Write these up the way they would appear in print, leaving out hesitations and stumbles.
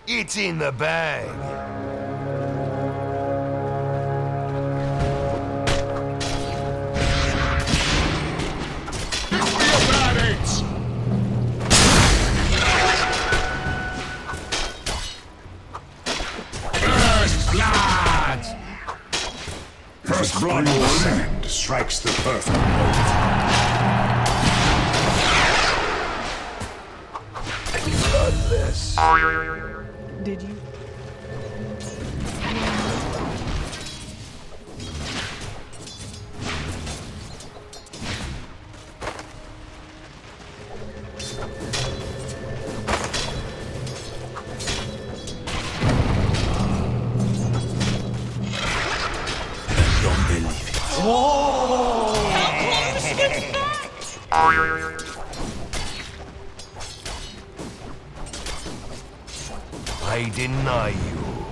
It's in the bag. First blood on the sand strikes the perfect note. Bloodless. Did you? I deny you.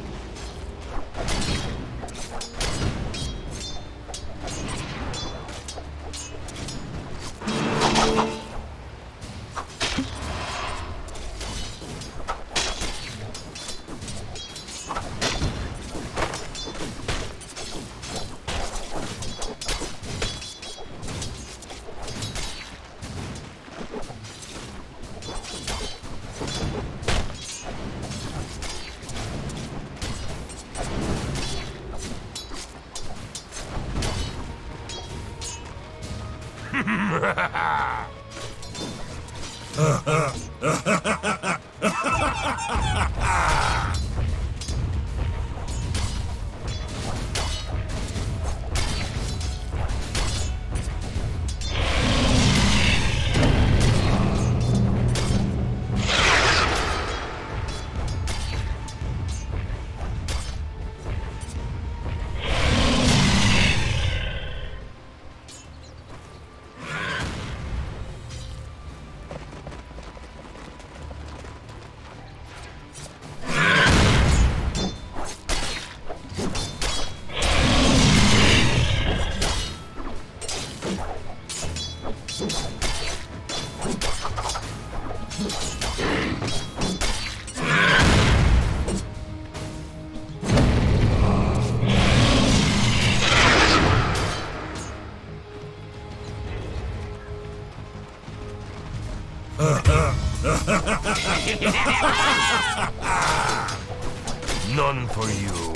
None for you.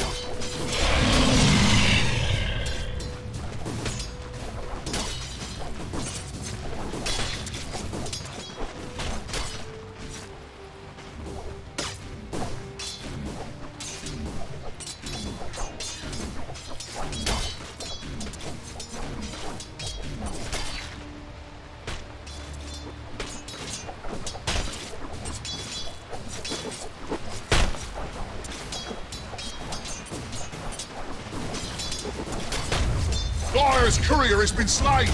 Dyer's courier has been slain!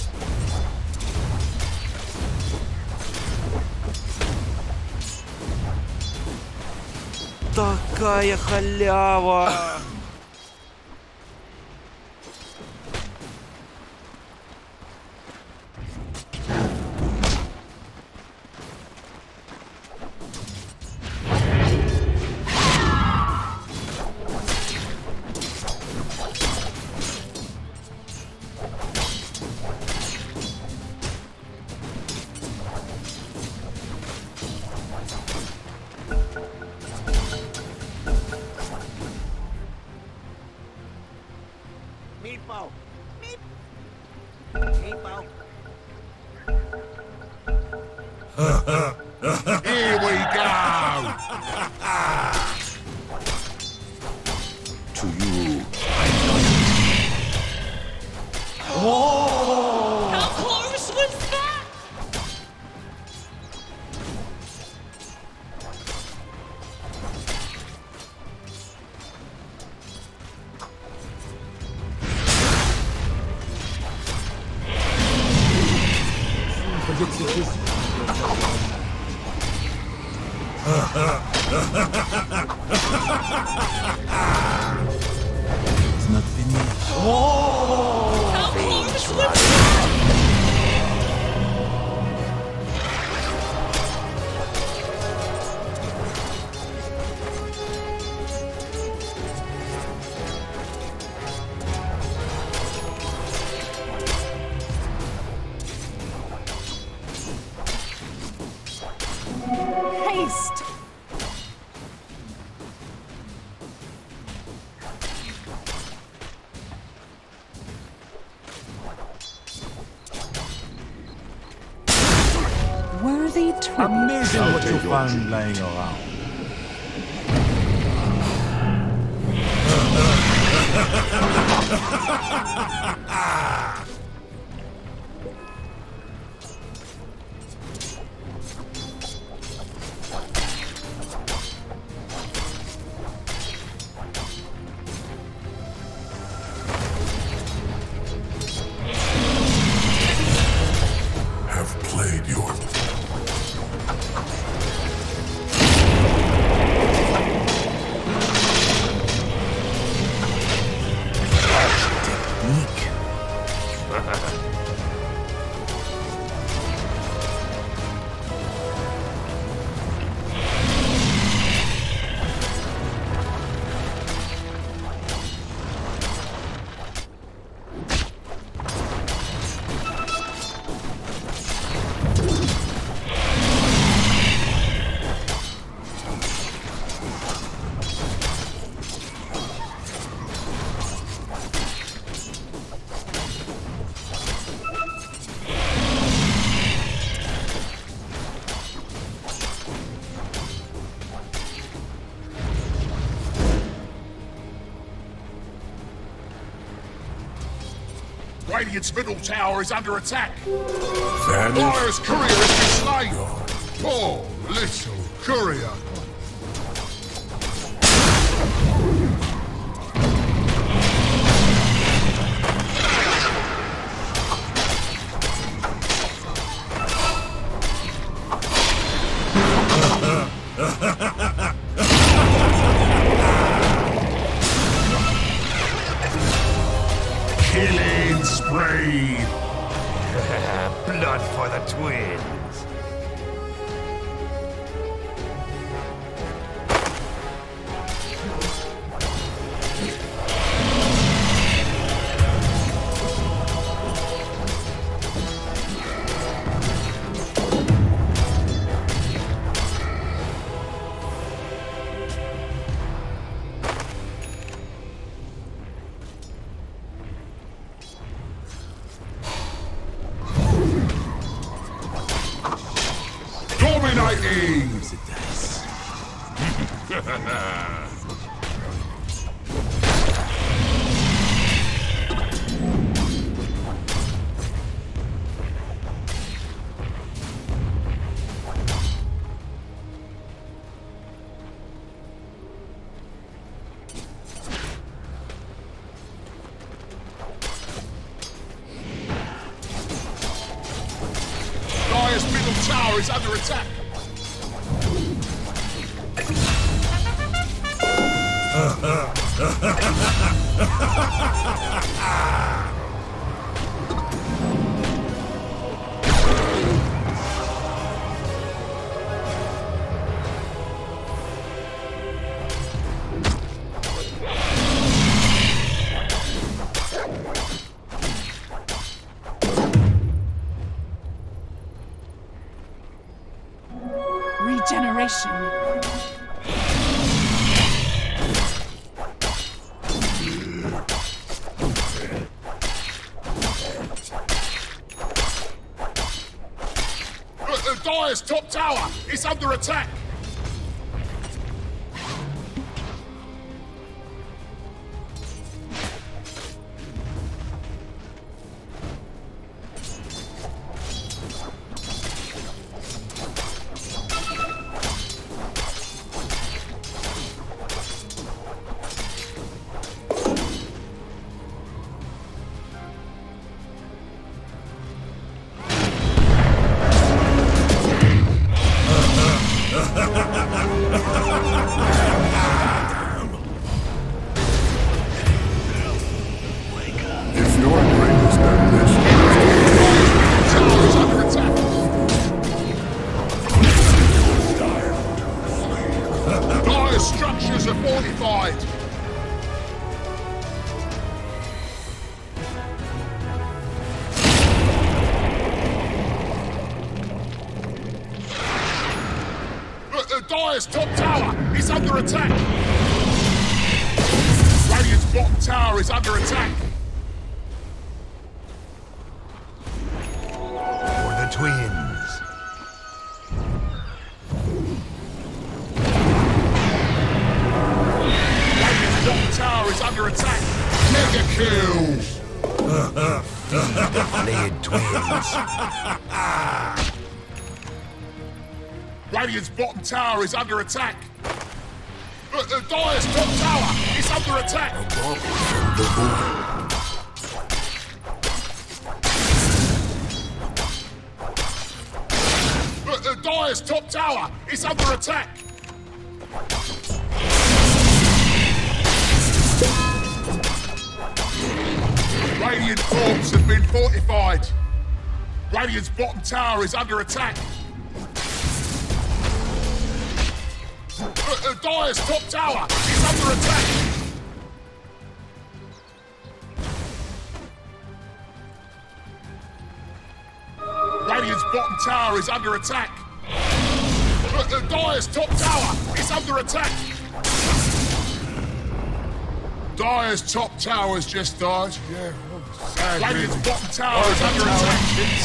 Такая халява! Meatball. Meatball. Here we go! To you. Whoa! How close was that? It's not finished. Whoa! How close was that? Amazing what you found lying around. Have played your Radiant's middle tower is under attack. vanish. Dire's courier has been slain. Poor little courier. Killing spree. Blood for the twins. Dominating. Dire's middle tower is under attack. Regeneration. Dire's top tower is under attack. If your greatest ambition Tower is under attack. Dire's structures are fortified. Dire's top tower is under attack. Radiant's bottom tower is under attack. For the twins. Radiant's bottom tower is under attack. The Dire's top tower is under attack. The Dire's top tower is under attack. Radiant forts have been fortified. Radiant's bottom tower is under attack. The Dire's top tower is under attack. Radiant's bottom tower is under attack. The Dire's top tower is under attack. Dire's top tower's just died. Yeah. Radiant's bottom tower is under attack.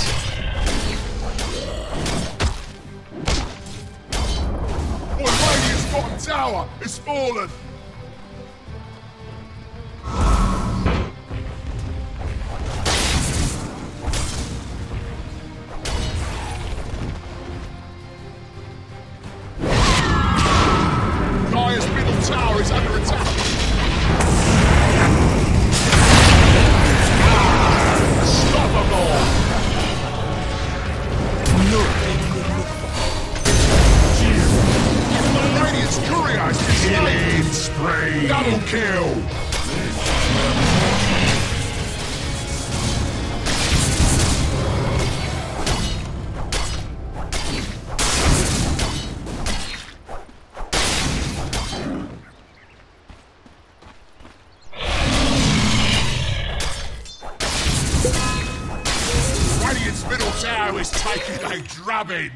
Boy, Radiant's bottom tower is fallen. Dire's middle tower is under attack. Radiant's courier is slain. Spray. Double kill. Radiant's middle tower is taking a drubbing.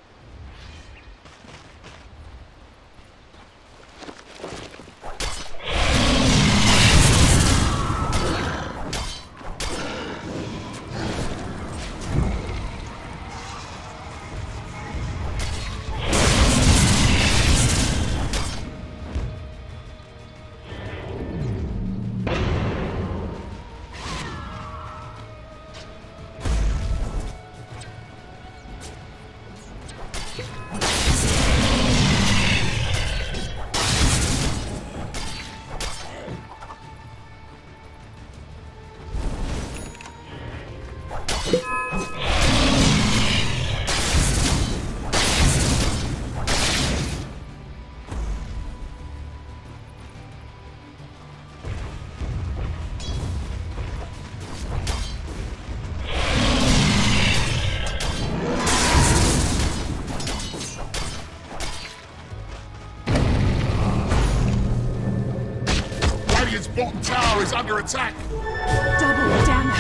Radiant's bottom tower is under attack. Double damage.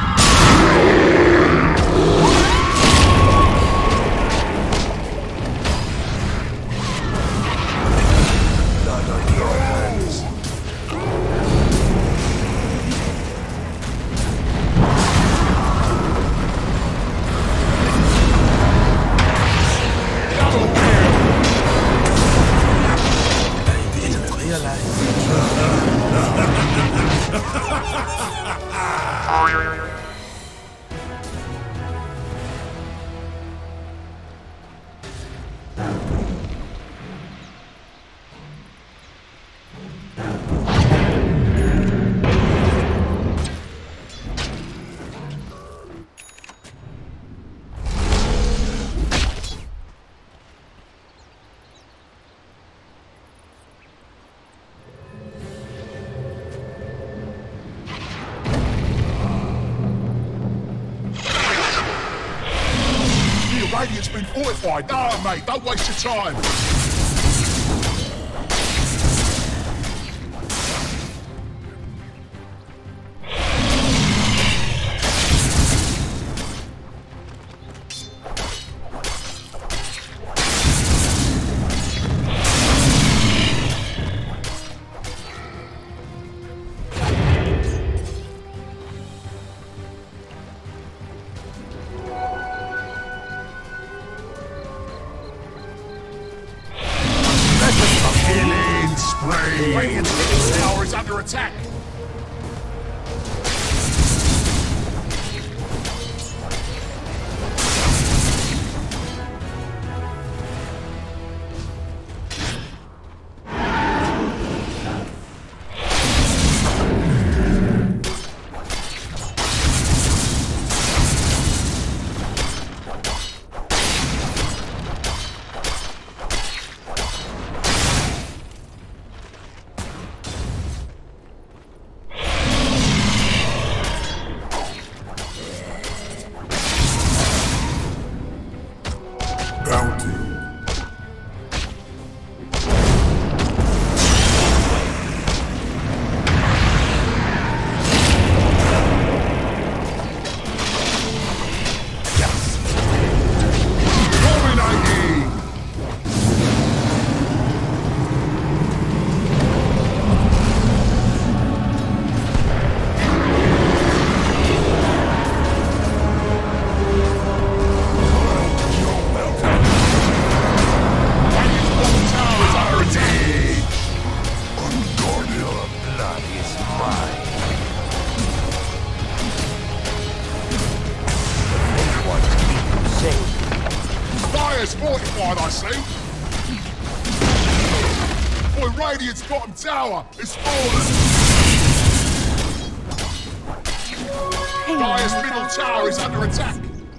Blood on your hands. Double kill. I didn't realize. Radiant's been fortified. No, mate, don't waste your time. Radiant's middle tower is under attack. bounty. Fortified, I see. Boy, Radiant's bottom tower is fallen. Dire's middle tower is under attack.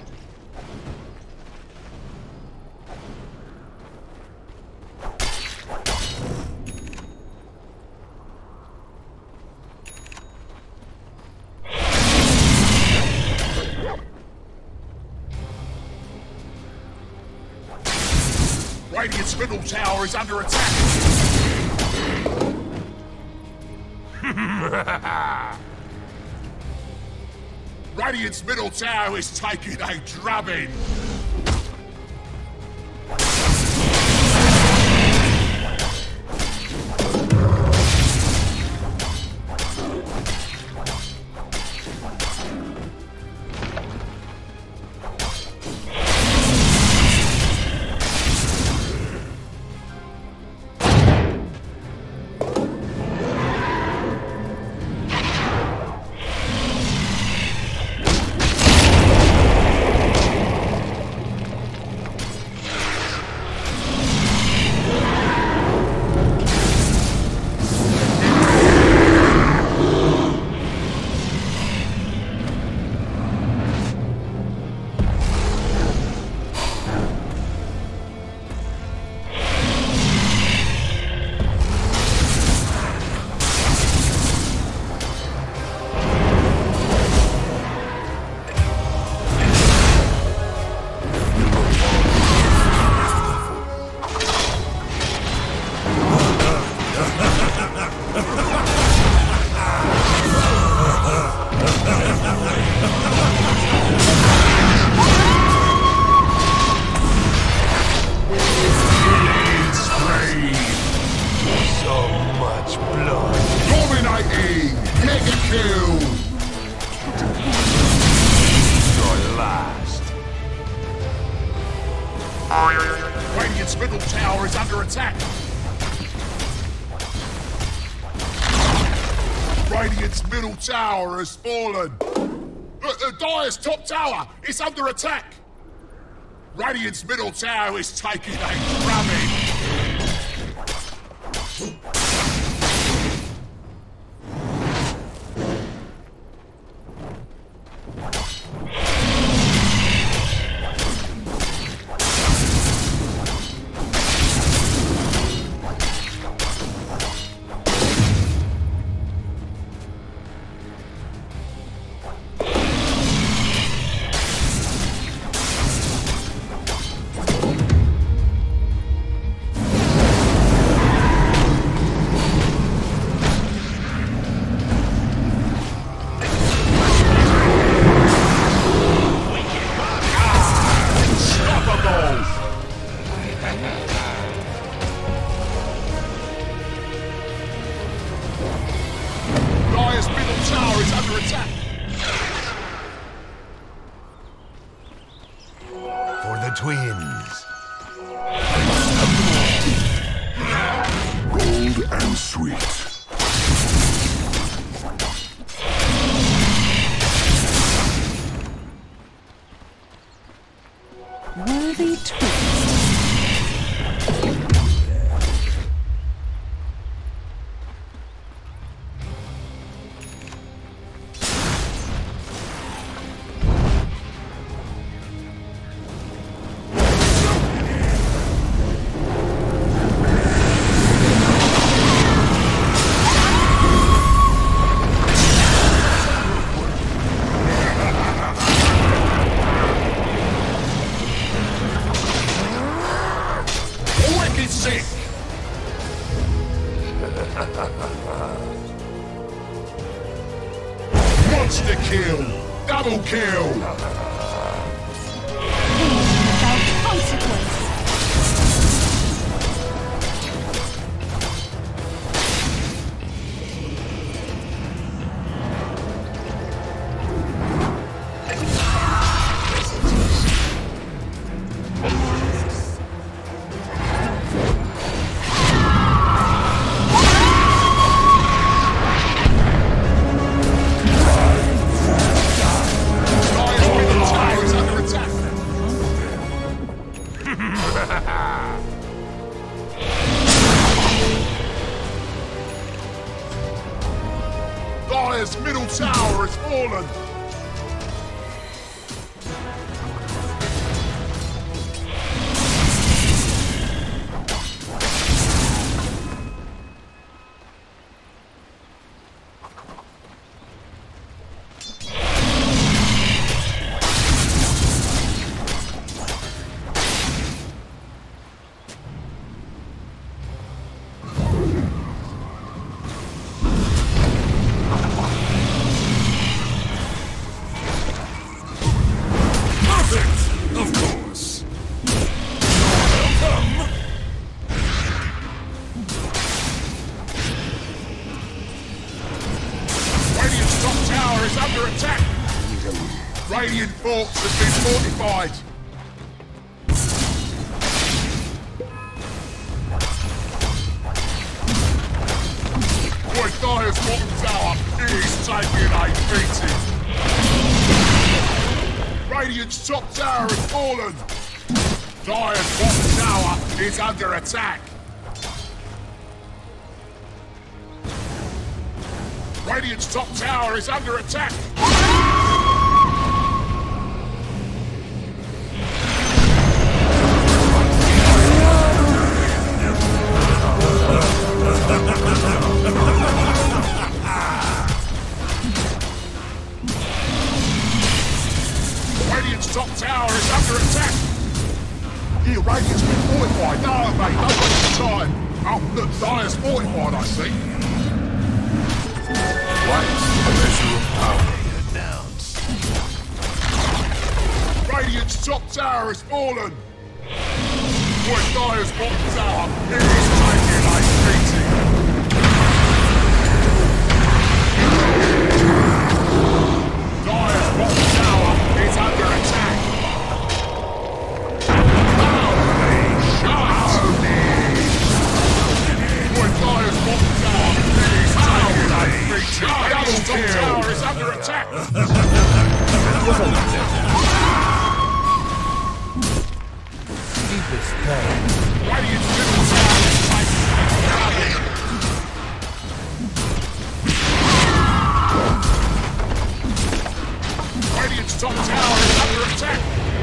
Radiant's middle tower is under attack. Radiant's middle tower is taking a drubbing. Radiant's middle tower is under attack. Radiant's middle tower has fallen. Dire's top tower is under attack. Radiant's middle tower is taking a drubbing. Twins. Gold and sweet. Worthy twins. kill! Double kill! Without consequence. Dire's middle tower has fallen! Under attack! Radiant forts have been fortified! Boy, Dire's bottom tower is taking a beating! Radiant's top tower has fallen! Dire's bottom tower is under attack! Radiant's top tower is under attack! Radiant's top tower is under attack! Yeah, Radiant's been fortified. No, mate, don't waste your time. Oh, look, Dire's fortified, I see. What is the measure of power announced? Radiant's top tower has fallen! Boy, Dire's bottom tower is taking a beating! Dire's bottom tower is under attack! Holy shit! Boy, Dire's bottom tower is taking a beating! Dire's top tower is under attack! Radiant's middle tower is taking a beating! Radiant's top tower is under attack!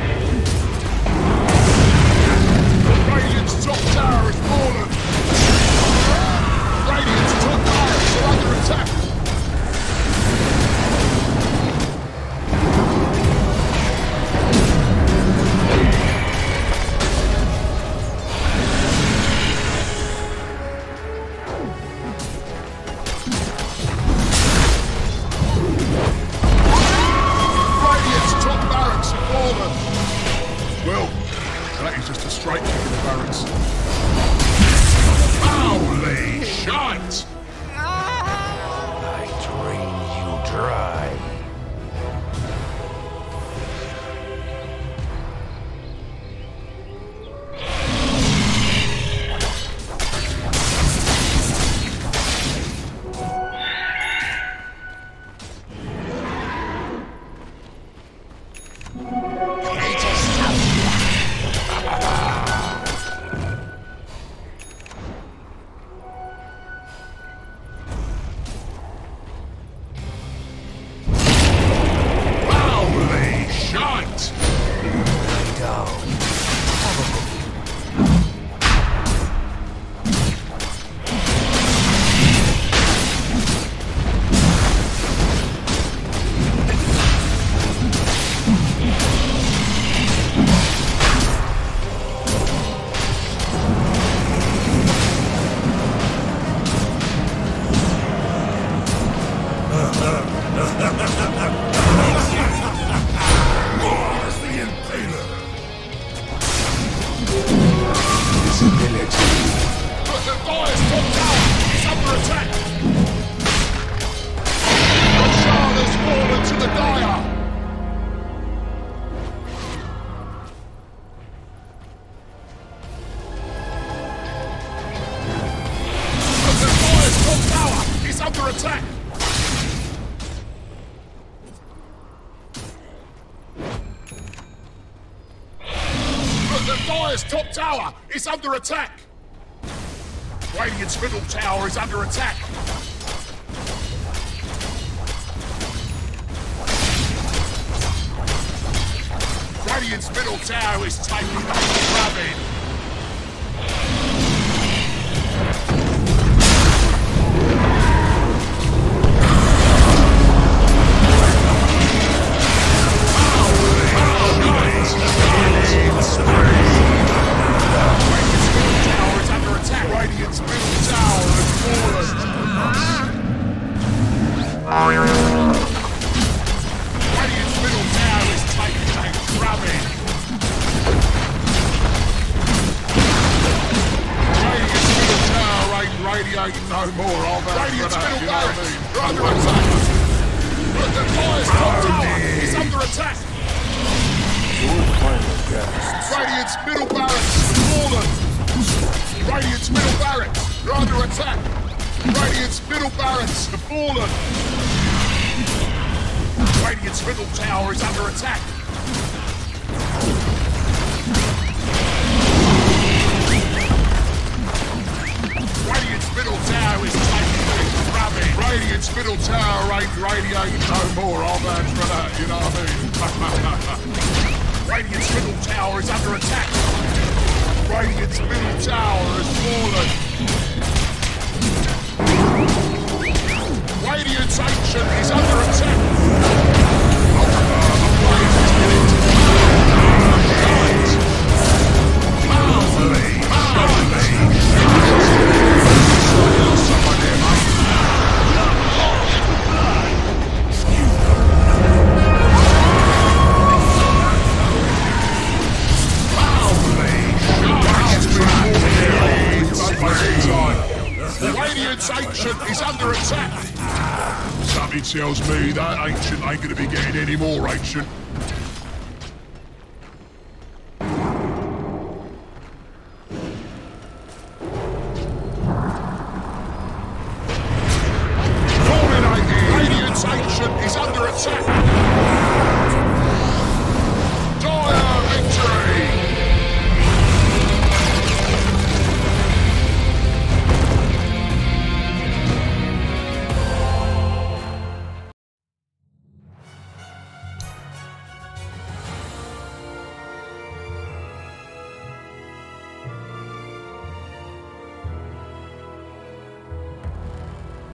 Radiant's top tower is fallen! Radiant's top tower is under attack! Well, that is just a straight kick in the barracks. Holy shit! I drain you dry. Dire's top tower is under attack. Radiant's middle tower is under attack. Radiant's middle tower is taking damage. Radiant's middle tower has fallen. Radiant's middle tower is taking a drubbing. Radiant's middle tower ain't radiating no more. Radiant's middle barracks are under attack. But the Dire's top tower is under attack. Radiant's middle barracks have fallen. Radiant's middle barracks are under attack. Radiant's middle barracks have fallen. Radiant's middle tower is under attack. Radiant's middle tower is taking a rabbit. Radiant's middle tower ain't radiating no more. I'll vouch for that, you know what I mean? Radiant's middle tower is under attack. Radiant's middle tower has fallen. Radiant's ancient is under attack. Radiant's ancient is under attack. Something tells me that ancient ain't gonna be getting any more ancient. Radiant's ancient is under attack.